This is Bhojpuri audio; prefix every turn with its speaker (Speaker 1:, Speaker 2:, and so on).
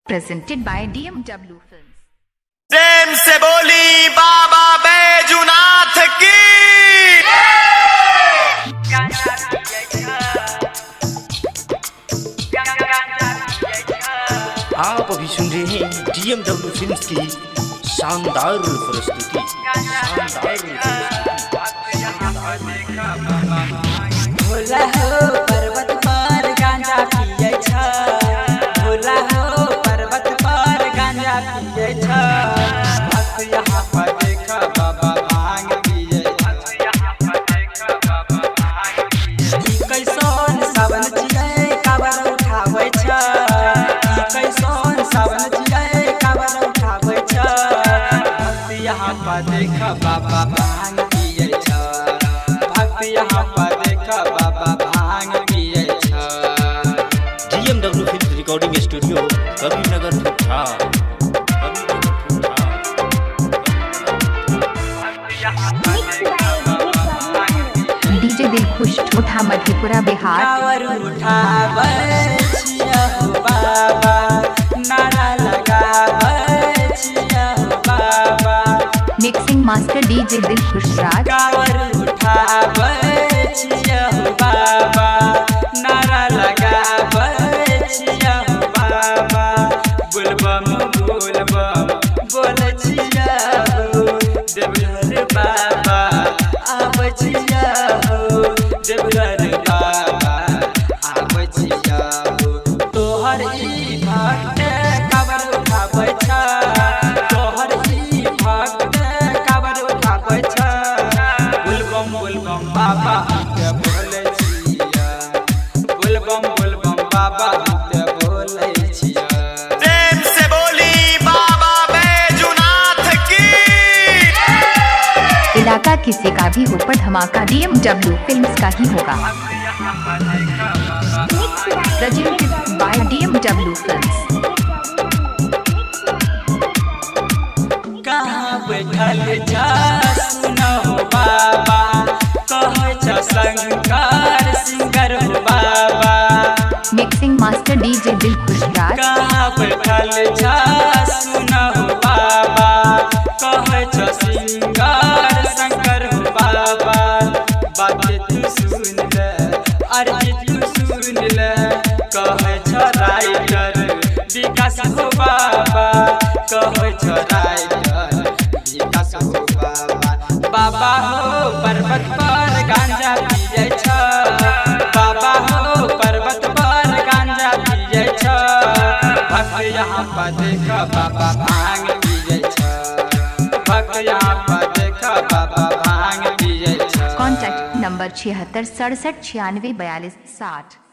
Speaker 1: Presented by DMW Films.
Speaker 2: प्रेम से बोली बाबा बैजूनाथ की।
Speaker 3: आप अभी सुन रहे हैं DMW फिल्म्स की शानदार प्रस्तुति।
Speaker 4: भोला हो पर्वत पर गांजा पिए छ, भोला हो पर्वत पर गांजा पिए छ। भक्त यहाँ पर देख बाबा भांग पिए छ, ई कैसन सावन जिए कावर उठावे छ, ई कैसन सावन जिए कावर उठावे छ। भक्त यहाँ पर देख बाबा भांग पिए छ, भक्त यहाँ पर बाबा भांग पिए छ।
Speaker 3: DMW films recording studio Kabirnagar Thutha.
Speaker 1: DJ Dilkhush Thutha Madhepura Bihar.
Speaker 4: कावर उठावे छिया हो बाबा, नारा लगावे छिया हो बाबा।
Speaker 1: Mixing master DJ Dilkhush Raj.
Speaker 4: कावर उठावे छिया हो बाबा, नारा लगावे छिया हो बाबा। बोलबम बोलबम बोल छिया हो देवघर बाबा, आब छिया हो देवघर बाबा, आब छिया हो। तोहर ई भक्त कावर उठावे छ, तोहर ई भक्त कावर उठावे छ। बोलबम बोलबम बाबा के बोले छिया, बोलबम बोलबम बाबा के बोले छिया।
Speaker 2: प्रेम से बोली बाबा बैजूनाथ की।
Speaker 1: इलाका किसी का भी हो पर धमाका DMW फिल्म्स का ही होगा। Presented by DMW Films.
Speaker 4: कहाँ बैठल छ सुनो बाबा, कहे छ शंकर सिंगर हो बाबा।
Speaker 1: Mixing master DJ Dilkhush Raj.
Speaker 4: कहाँ बैठल छ सुनो बाबा, कहे छ सिंगर शंकर हो बाबा। बात तू सुन ले, अर्जी तू सुन ले, कहे छ राइटर विकास हो बाबा, कहे छ राइटर विकास हो बाबा। बाबा हो पर्वत पर गांजा पिए छ, बाबा हो पर्वत पर गांजा पिए छ। भक्त यहाँ पर देख बाबा भांग पिए छ, भक्त यहाँ पर देख बाबा भांग पिए छ।
Speaker 1: Contact number 76 67 96 42 60।